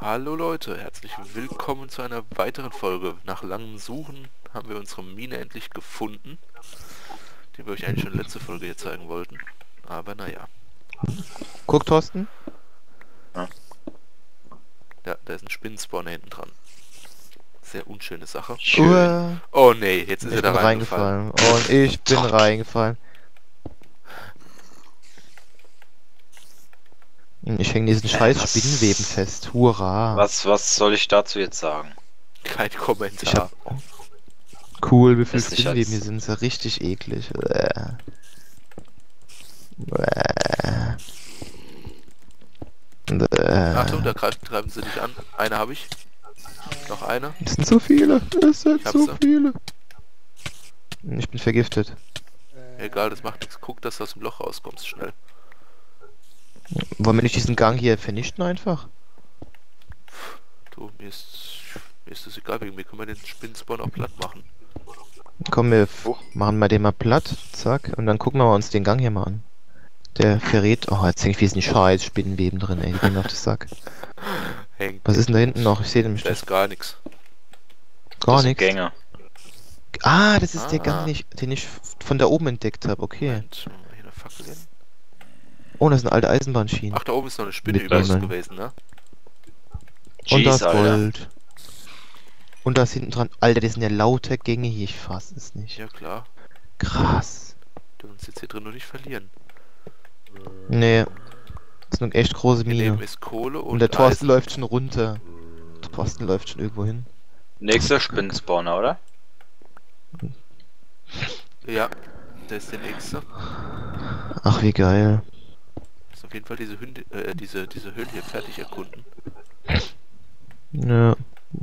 Hallo Leute, herzlich willkommen zu einer weiteren Folge. Nach langem Suchen haben wir unsere Mine endlich gefunden, die wir euch eigentlich schon letzte Folge hier zeigen wollten. Aber naja. Guck, Thorsten. Ja, da ist ein Spinnenspawner hinten dran. Sehr unschöne Sache. Schön. Oh nee, jetzt ist Ich er bin da reingefallen. Und ich bin reingefallen. Ich hänge diesen scheiß Spinnenweben fest. Hurra. Was soll ich dazu jetzt sagen? Kein Kommentar. Cool, wie viele Ist nicht Spinnenweben hier als- sind. Ist ja richtig eklig. Achtung, da greifen sie dich an. Eine habe ich. Noch eine. Es sind so viele. Es sind Ich hab so sie. viele. Ich bin vergiftet. Egal, das macht nichts. Guck, dass du aus dem Loch rauskommst, schnell. Wollen wir nicht diesen Gang hier vernichten einfach? Du, mir ist das egal, wegen mir können wir den Spinnenspawn auch platt machen. Komm, wir machen mal den mal platt. Zack. Und dann gucken wir uns den Gang hier mal an. Der verrät... Oh, jetzt hängt ich diesen scheiß Spinnenweben drin, ey. Die gehen mir auf den Sack. Hängt. Was ist denn da hinten noch? Ich sehe nämlich Da ist gar nichts. gar Das sind nichts. Gänge. Ah, das ist der Ah. Gang, den ich von da oben entdeckt habe. Okay. Moment, machen wir hier eine Fackel hin. Oh, das sind alte Eisenbahnschienen. Ach, da oben ist noch eine Spinne Mit übrigens Bäumen. gewesen, ne? Und das Jeez, Alter. Gold. Und das hinten dran. Alter, das sind ja lauter Gänge hier. Ich fass es nicht. Ja klar. Krass. Du uns jetzt hier drin nur nicht verlieren. Nee. Das ist eine echt große Hier neben Mine. ist Kohle und Und der Thorsten Eisen. läuft schon runter. Der Thorsten läuft schon irgendwo hin. Nächster Spinnenspawner, oder? Ja, da ist der nächste. Ach, wie geil. Ist auf jeden Fall diese Höhle hier fertig erkunden. Ja.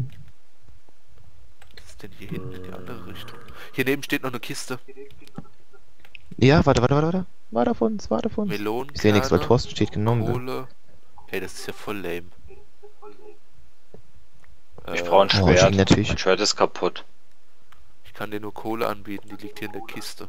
Was ist denn hier hinten in die andere Richtung? Hier neben steht noch eine Kiste. Ja, warte. Warte auf uns. Melonen, Ich sehe nichts, weil Thorsten steht genommen. Kohle. Hey, das ist ja voll lame. Ich brauche ein Oh, ich Schwert. natürlich. Mein Schwert ist kaputt. Ich kann dir nur Kohle anbieten, die liegt hier in der Kiste.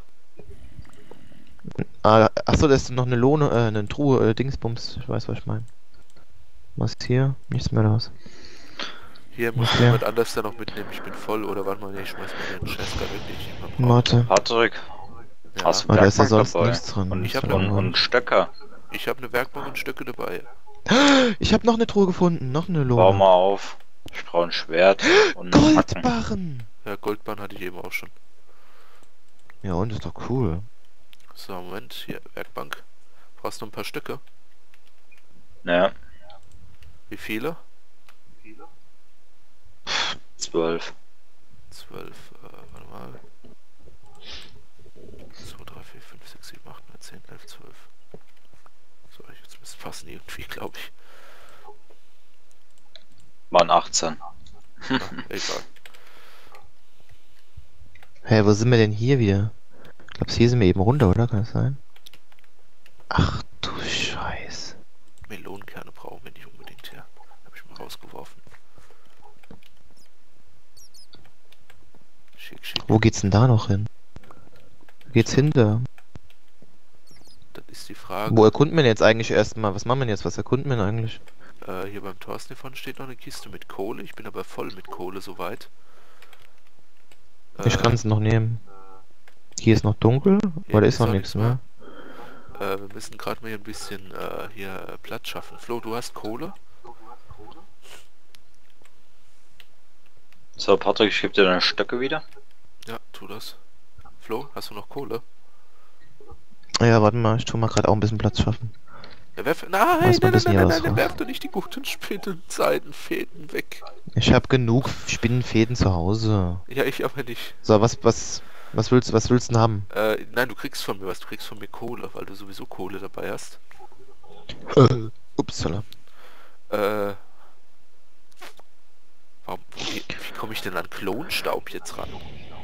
Ah, achso, da ist noch eine Lohne, eine Truhe, Dingsbums. Ich weiß, was ich meine. Was ist hier? Nichts mehr raus. Hier muss Okay. jemand anders da noch mitnehmen. Ich bin voll, oder warte mal, nee, ich schmeiß mal den Scheiß gar nicht, den ich nicht mehr brauche. Warte. Patrick, Ja, hast du Ah, da ist ja Werkbank sonst dabei? nichts dran. Und, Ich hab und Stöcker. ich habe eine Werkbank und Stöcke dabei. Ich habe noch eine Truhe gefunden, noch eine Bau Lohne. mal auf. Ich brauche ein Schwert und einen Hacken. Goldbarren! Ja, Goldbahn hatte ich eben auch schon. Ja, und ist doch cool. So, Moment, hier, Werkbank. Brauchst du noch ein paar Stücke? Ja, Wie viele? 12. 12, warte mal. 2, 3, 4, 5, 6, 7, 8, 9, 10, 11, 12. So, jetzt müsste es passen irgendwie, glaube ich. Waren 18. Ah, egal. Hä, wo sind wir denn hier wieder? Ich glaube, hier sind wir eben runter, oder? Kann das sein? Ach du Scheiß. Melonenkerne brauchen wir nicht unbedingt her. Habe ich mal rausgeworfen. Schick, schick. Wo geht's denn da noch hin? Wo geht's hinter? Das ist die Frage. Wo erkunden wir denn jetzt eigentlich erstmal? Was machen wir denn jetzt? Was erkunden wir denn eigentlich? Hier beim Thorsten hier vorne steht noch eine Kiste mit Kohle. Ich bin aber voll mit Kohle soweit. Ich kann es noch nehmen. Hier ist noch dunkel? hier Oder ist ist noch auch nichts nichts mehr? Wir müssen gerade mal hier ein bisschen Platz schaffen. Flo, du hast Kohle? So, Patrick, ich gebe dir deine Stöcke wieder. Ja, tu das. Flo, hast du noch Kohle? Ja, warte mal, ich tu mal gerade auch ein bisschen Platz schaffen. Ja, werf... Weiß Nein, man das nie aus, nein, wa? werf doch nicht die guten Spinnen, Seidenfäden weg. Ich habe genug Spinnenfäden zu Hause. Ja, ich aber nicht. So, was willst du denn haben? Nein, du kriegst von mir was. Du kriegst von mir Kohle, weil du sowieso Kohle dabei hast. Upsala. Wie komme ich denn an Klonstaub jetzt ran?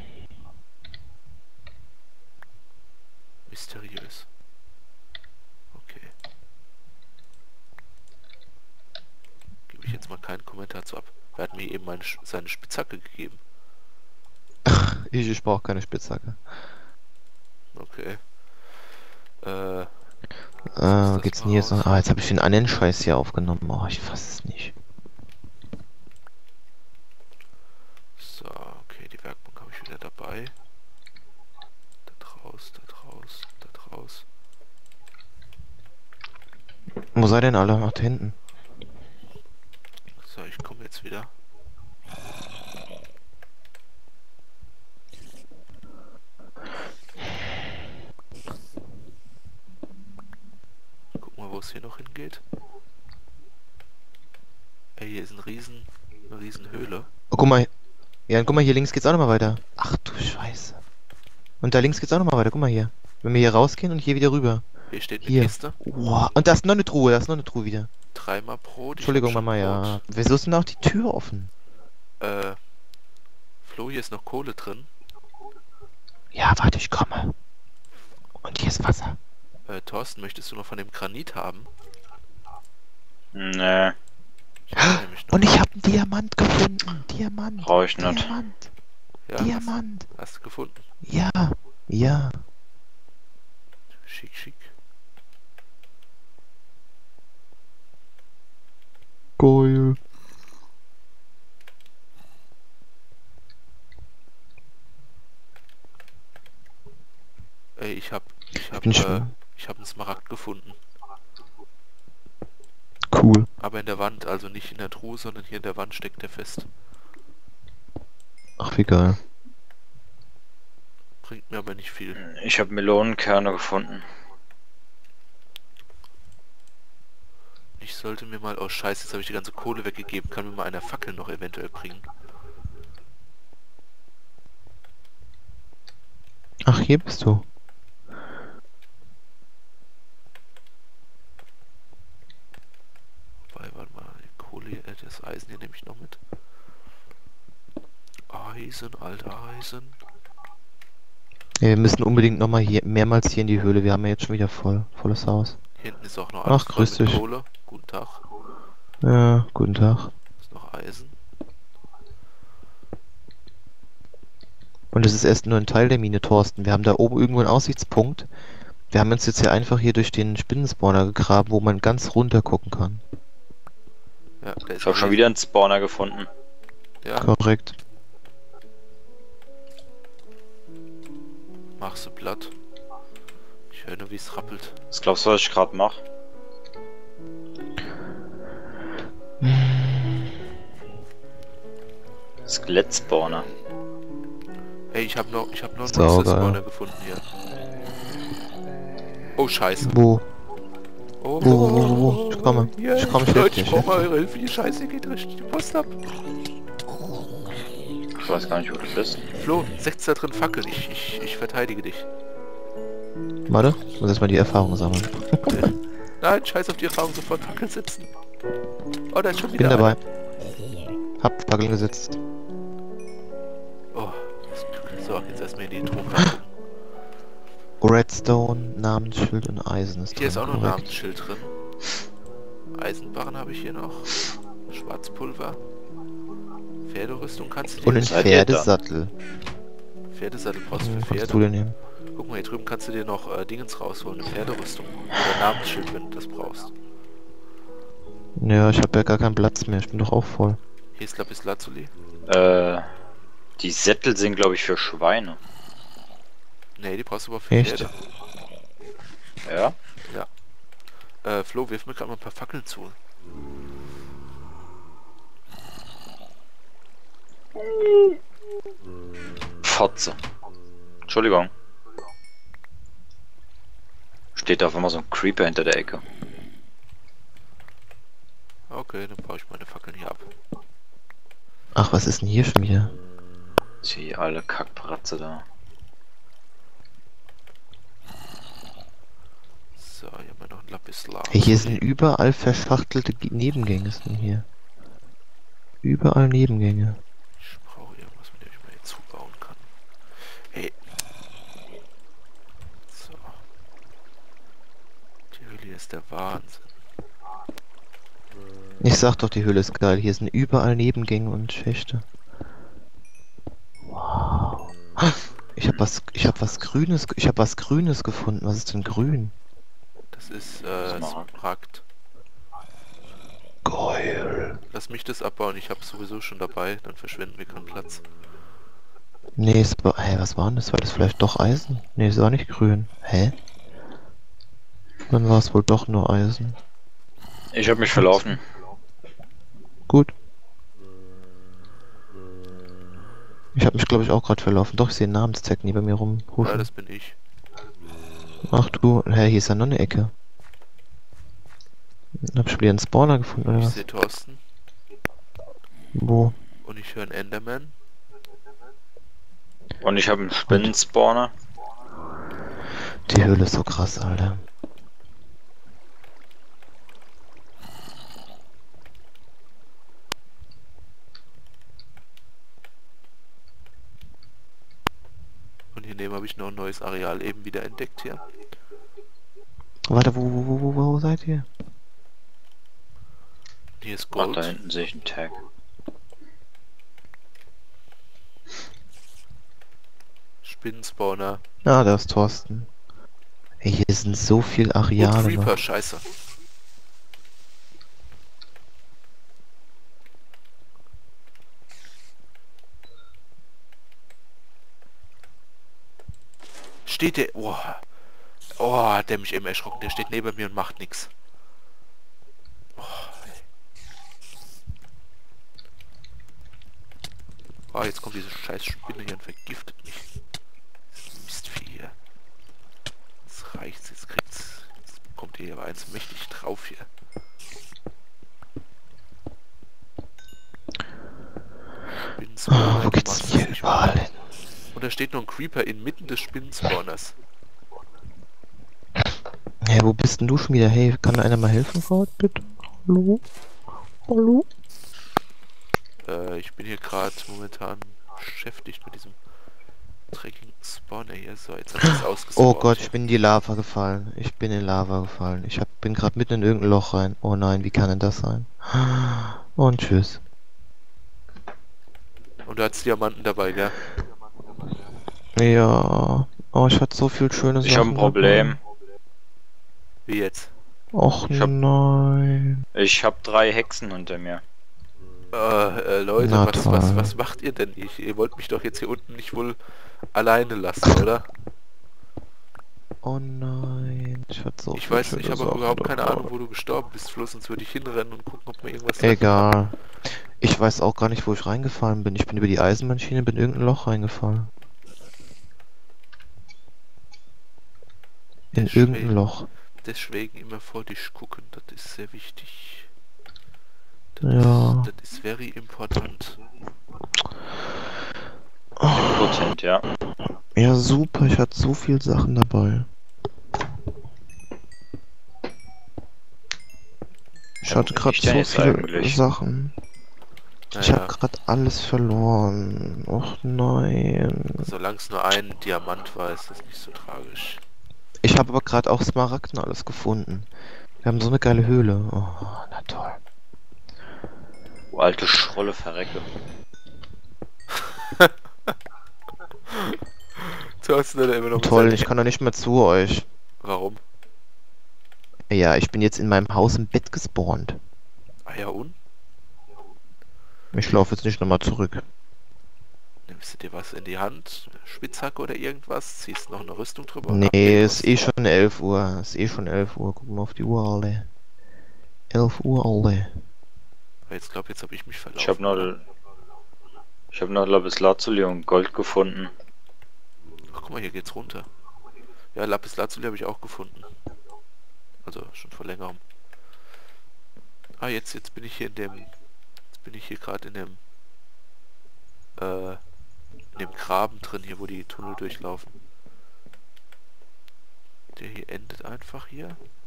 Mysteriös. Okay. Gebe ich jetzt mal keinen Kommentar zu ab. Er hat mir eben seine Spitzhacke gegeben. Ich brauche keine Spitzhacke. Okay. Geht's denn hier jetzt noch? Ah, jetzt habe ich den anderen Scheiß hier aufgenommen. Oh, ich fass es nicht. Wo seid ihr denn alle? Ach, da hinten. So, ich komme jetzt wieder. Guck mal, wo es hier noch hingeht. Ey, hier ist eine riesen Höhle. Oh, guck mal. Ja, und guck mal, hier links geht's auch nochmal weiter. Ach du Scheiße. Und da links geht's auch nochmal weiter. Guck mal hier. Wenn wir hier rausgehen und hier wieder rüber. Hier steht eine Hier. Kiste. Wow. Und da ist noch eine Truhe. Da ist noch eine Truhe wieder. Dreimal Brot. Ich Entschuldigung, hab schon Mama, ja. Wieso ist denn auch die Tür offen? Flo, hier ist noch Kohle drin. Ja, warte, ich komme. Und hier ist Wasser. Thorsten, möchtest du noch von dem Granit haben? Nee, Ich hab nämlich noch. Und ich habe einen Diamant gefunden. Diamant. brauche ich nicht. Diamant. Ja, Diamant. hast du gefunden. Ja. Ja. Schick, schick. Geil. Ey, ich hab bin schon- einen Smaragd gefunden. Cool. Aber in der Wand, also nicht in der Truhe, sondern hier in der Wand steckt der fest. Ach, wie geil. Bringt mir aber nicht viel. Ich habe Melonenkerne gefunden. Ich sollte mir mal... Oh scheiße, jetzt habe ich die ganze Kohle weggegeben. Kann mir mal einer Fackel noch eventuell bringen. Ach, hier bist du. Wobei, warte mal, die Kohle, das Eisen hier nehme ich noch mit. Eisen, alter Eisen. Ja, wir müssen unbedingt nochmal hier, mehrmals hier in die Höhle. Wir haben ja jetzt schon wieder volles Haus. Hier hinten ist auch noch Ach, alles voll grüß mit dich. Kohle. Guten Tag. Ja, guten Tag. Ist noch Eisen. Und es ist erst nur ein Teil der Mine, Thorsten. Wir haben da oben irgendwo einen Aussichtspunkt. Wir haben uns jetzt hier einfach hier durch den Spinnenspawner gegraben, wo man ganz runter gucken kann. Ja, der ist Ich habe schon wieder einen Spawner gefunden. Ja, Korrekt. machst du platt. Ich höre nur, wie es rappelt. Was glaubst du, was ich gerade mache? Skelett-Spawner. Ey, ich hab noch einen Saugeil. Monster-Spawner gefunden hier. Oh, scheiße. Wo? Oh, Wo? Ich komme. Ja, Ich komme, ich helfe Leute, dir. ich brauche mal eure Hilfe. Die Scheiße geht richtig die Post ab. Ich weiß gar nicht, wo du bist. Flo, setz da drin Fackeln. Ich verteidige dich. Warte, ich muss erstmal die Erfahrung sammeln. Nein, scheiß auf die Erfahrung, sofort Fackeln setzen. Oh, da ist schon Bin wieder dabei. einer. Hab Fackeln gesetzt. Oh, so, jetzt erstmal in die Truhe gucken. Redstone, Namensschild und Eisen ist Hier ist drin, auch noch ein korrekt. Namensschild drin. Eisenbarren habe ich hier noch. Schwarzpulver. Pferderüstung kannst du dir... Und ein Seid ihr da? Pferdesattel. Pferdesattelpost Was für kannst du Pferde. denn nehmen? Guck mal, hier drüben kannst du dir noch Dingens rausholen. Eine Pferderüstung. Oder Namensschild, wenn du das brauchst. Ja, ich habe ja gar keinen Platz mehr. Ich bin doch auch voll. Hier ist Lapis Lazuli. Die Sättel sind, glaube ich, für Schweine. Nee, die brauchst du aber für Echt? Pferde. Ja? Flo, wirf mir gerade mal ein paar Fackeln zu. Fotze. Entschuldigung. Steht da auf einmal so ein Creeper hinter der Ecke. Okay, dann baue ich meine Fackeln hier ab. Ach, was ist denn hier schon wieder? Die alle Kackpratze da. So, hier haben wir noch ein Lapis Lazuli. Hey, hier sind überall verschachtelte Nebengänge. Ist denn hier? Überall Nebengänge. Ich brauche irgendwas, mit dem ich mir hier zubauen kann. Hey. So. Die Höhle hier ist der Wahnsinn. Ich sag doch, die Höhle ist geil. Hier sind überall Nebengänge und Schächte. Wow. Ich hab was Grünes gefunden. Was ist denn grün? Das ist Smaragd. Smaragd. Geil. Lass mich das abbauen, ich habe sowieso schon dabei, dann verschwenden wir keinen Platz. Nee, hey, was war denn das? War das vielleicht doch Eisen? Nee, es war nicht grün. Hä? Dann war es wohl doch nur Eisen. Ich habe mich verlaufen. Gut. Ich habe mich, glaube ich, auch gerade verlaufen. Doch, ich sehe einen Namenstag neben mir Ja, rumhuschen. das bin ich. Ach du, hä, hier ist ja noch eine Ecke. Hab ich wieder einen Spawner gefunden, oder Ich was? sehe Thorsten Wo? und ich höre einen Enderman. Und ich habe einen Spinnenspawner. Die Höhle ist so krass, Alter. Und hier neben habe ich noch ein neues Areal eben wieder entdeckt hier. Warte, wo seid ihr? Hier ist Ach, Gold. da hinten sehe ich einen Tag. Spinnenspawner. Ah, da ist Thorsten. Ey, hier sind so viel Und Areale Creeper, noch. scheiße. Steht der... Oh, oh, hat der mich eben erschrocken. Der steht neben mir und macht nichts. Oh, jetzt kommt diese scheiß Spinne hier und vergiftet mich. Mistvieh hier. Jetzt reicht's, jetzt kriegt's... Jetzt kommt hier aber eins mächtig drauf hier. Spinnenspawner, Wo die geht's machst denn hier du nicht überall mehr. hin? Und da steht noch ein Creeper inmitten des Spinnenspawners. Hä, wo bist denn du schon wieder? Hey, kann mir einer mal helfen, Frau? Bitte? Hallo? Hallo? Ich bin hier gerade momentan beschäftigt mit diesem dreckigen Spawner hier. So, jetzt habe ich es ausgespawnt. Oh Gott, ich bin in die Lava gefallen. Ich bin in Lava gefallen. Bin gerade mitten in irgendein Loch rein. Oh nein, wie kann denn das sein? Und tschüss. Und du hattest Diamanten dabei, gell? Ja. Oh, ich hatte so viel schönes. Ich habe ein Problem. Wie jetzt? Och Ich hab- nein. Ich habe 3 Hexen hinter mir. Leute, Na was toll. macht ihr denn? Ihr wollt mich doch jetzt hier unten nicht wohl alleine lassen, oder? Oh nein. Ich hatte so Ich viel weiß nicht, ich schöne habe Sachen überhaupt keine dabei. Ahnung, wo du gestorben bist, Flo, sonst würde ich hinrennen und gucken, ob mir irgendwas Egal. Ich weiß auch gar nicht, wo ich reingefallen bin. Ich bin über die Eisenbahnschiene, bin in irgendein Loch reingefallen. In Deswegen. irgendein Loch. Deswegen immer vor dich gucken, das ist sehr wichtig. Ja. Das ist very important. Impotent, ja. Ja, super. Ich hatte so viel Sachen dabei. Ich hatte bin gerade ich denn so jetzt viele eigentlich? Sachen. Ich Naja, habe gerade alles verloren. Och nein. solange es nur ein Diamant war, ist das nicht so tragisch. Ich habe aber gerade auch Smaragden alles gefunden. Wir haben so eine geile Höhle. Oh, na toll. Du alte Schrolle verrecke. Du hast dann immer noch mit Toll, seinen- ich kann doch nicht mehr zu euch. Warum? Ja, ich bin jetzt in meinem Haus im Bett gespawnt. Ah ja, und? Ich laufe jetzt nicht nochmal zurück. Nimmst du dir was in die Hand? Spitzhacke oder irgendwas? Ziehst noch eine Rüstung drüber? und Nee, ab geht's. ist eh schon 11 Uhr. Ist eh schon 11 Uhr. Guck mal auf die Uhr, alle. 11 Uhr, alle. Jetzt habe ich mich verlaufen. Ich habe noch Lapislazuli und Gold gefunden. Ach, guck mal, hier geht's runter. Ja, Lapislazuli habe ich auch gefunden. Also schon vor längerem. Ah, jetzt bin ich hier in dem... Jetzt bin ich hier gerade in dem Graben drin, hier wo die Tunnel durchlaufen. Der hier endet einfach hier.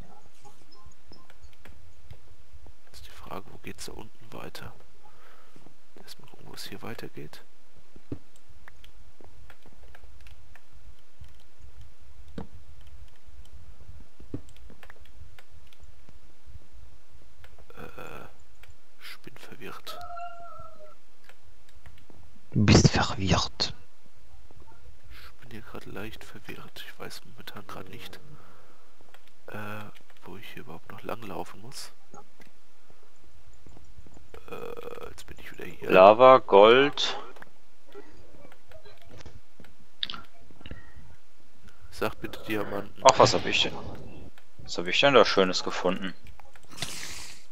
Jetzt ist die Frage, wo geht's da unten weiter? Erstmal gucken, wo es hier weitergeht. Ich bin verwirrt. Du bist verwirrt. Ich bin hier gerade leicht verwirrt. Ich weiß momentan gerade nicht, wo ich hier überhaupt noch langlaufen muss. Jetzt bin ich wieder hier. Lava, Gold. Sag bitte Diamanten. Ach, was habe ich denn? Was habe ich denn da Schönes gefunden?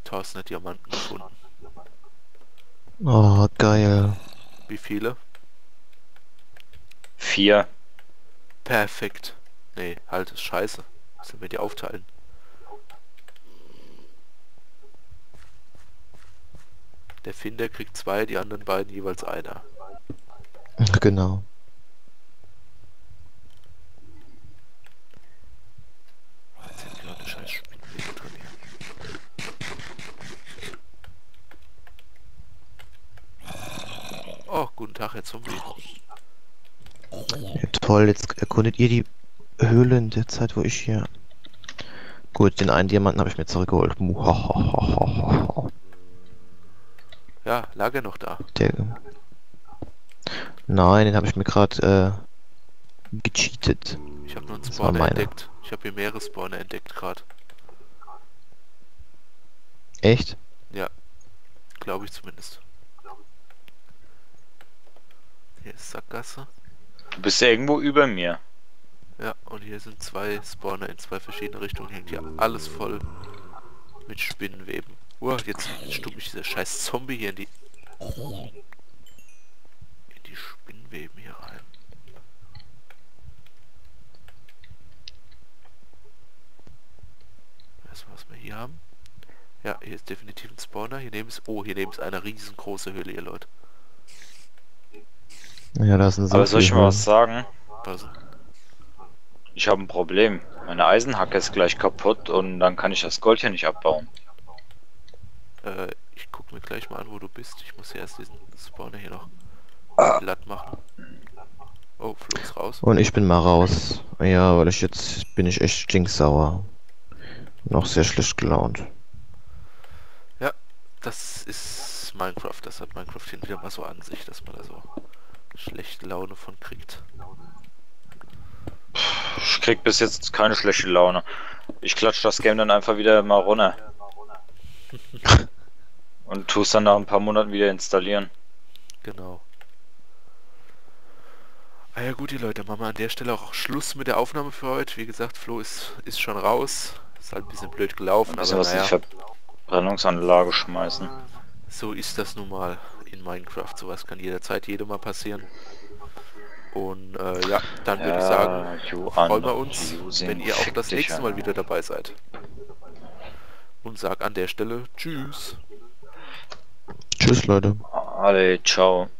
1000er Diamanten gefunden. Oh, geil. Wie viele? 4. Perfekt. Nee, halt, ist scheiße. Sollen wir die aufteilen? Der Finder kriegt 2, die anderen beiden jeweils einer. Genau. Jetzt sind gerade scheiß Spinnweben drin hier. Oh, guten Tag, Herr Zombie. Ja, toll, jetzt erkundet ihr die Höhle in der Zeit, wo ich hier... Gut, den einen Diamanten habe ich mir zurückgeholt. Muhahaha. Ja, lag er noch da? Der... Nein, den habe ich mir gerade gecheatet. Ich habe nur einen Das war Spawner meiner. entdeckt. Ich habe hier mehrere Spawner entdeckt gerade. Echt? Ja, glaube ich zumindest. Hier ist Sackgasse. Du bist irgendwo über mir. Ja, und hier sind 2 Spawner in 2 verschiedene Richtungen. Hängt hier alles voll mit Spinnenweben. Jetzt stumm ich dieser scheiß Zombie hier in die Spinnenweben hier rein. Weißt du, was wir hier haben? Ja, hier ist definitiv ein Spawner. Hier neben ist eine riesengroße Höhle, ihr Leute. Ja, da sind so Aber soll ich mal viele was sagen? Was? Ich habe ein Problem. Meine Eisenhacke ist gleich kaputt und dann kann ich das Gold hier nicht abbauen. Ich guck mir gleich mal an, wo du bist. Ich muss hier erst diesen Spawner hier noch glatt machen. Oh, Flo ist raus. Und ich bin mal raus. Ja, weil jetzt bin ich echt stinksauer. Noch sehr schlecht gelaunt. Ja, das ist Minecraft. Das hat Minecraft hin wieder mal so an sich, dass man da so schlechte Laune von kriegt. Ich krieg bis jetzt keine schlechte Laune. Ich klatsch das Game dann einfach wieder mal runter. Und tust dann nach ein paar Monaten wieder installieren. Genau. Ah ja gut, die Leute, machen wir an der Stelle auch Schluss mit der Aufnahme für heute. Wie gesagt, Flo ist schon raus. Ist halt ein bisschen blöd gelaufen, Ein bisschen aber was in die naja, Verbrennungsanlage schmeißen. so ist das nun mal in Minecraft. Sowas kann jederzeit jedem mal passieren. Und ja, dann würde ich sagen, freuen wir uns, wenn ihr auch das nächste Mal wieder dabei seid. Und sag an der Stelle Tschüss. Tschüss, Leute. Alle, ciao.